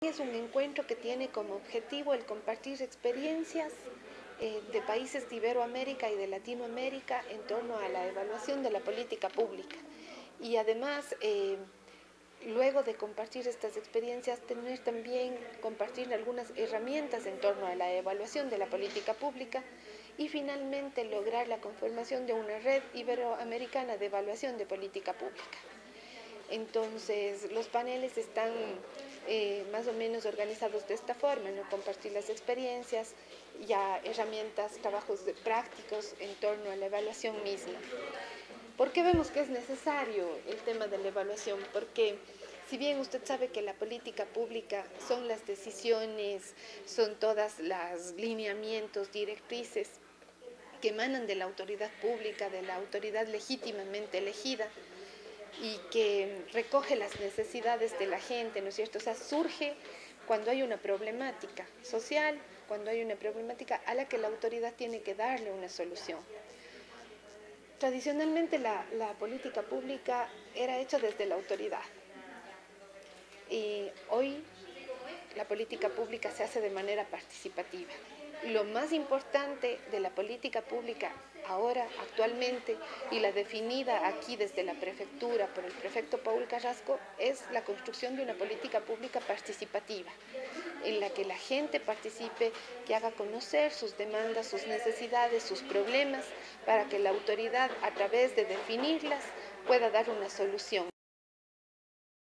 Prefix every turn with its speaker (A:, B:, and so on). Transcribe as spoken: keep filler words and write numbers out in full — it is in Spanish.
A: Es un encuentro que tiene como objetivo el compartir experiencias eh, de países de Iberoamérica y de Latinoamérica en torno a la evaluación de la política pública. Y además, eh, luego de compartir estas experiencias, tener también, compartir algunas herramientas en torno a la evaluación de la política pública y finalmente lograr la conformación de una red iberoamericana de evaluación de política pública. Entonces, los paneles están eh, más o menos organizados de esta forma, ¿no? Compartir las experiencias, ya herramientas, trabajos de, prácticos en torno a la evaluación misma. ¿Por qué vemos que es necesario el tema de la evaluación? Porque si bien usted sabe que la política pública son las decisiones, son todas los lineamientos, directrices que emanan de la autoridad pública, de la autoridad legítimamente elegida, y que recoge las necesidades de la gente, ¿no es cierto? O sea, surge cuando hay una problemática social, cuando hay una problemática a la que la autoridad tiene que darle una solución. Tradicionalmente la, la política pública era hecha desde la autoridad y hoy la política pública se hace de manera participativa. Lo más importante de la política pública ahora, actualmente, y la definida aquí desde la prefectura por el prefecto Paul Carrasco, es la construcción de una política pública participativa, en la que la gente participe, que haga conocer sus demandas, sus necesidades, sus problemas, para que la autoridad, a través de definirlas, pueda dar una solución.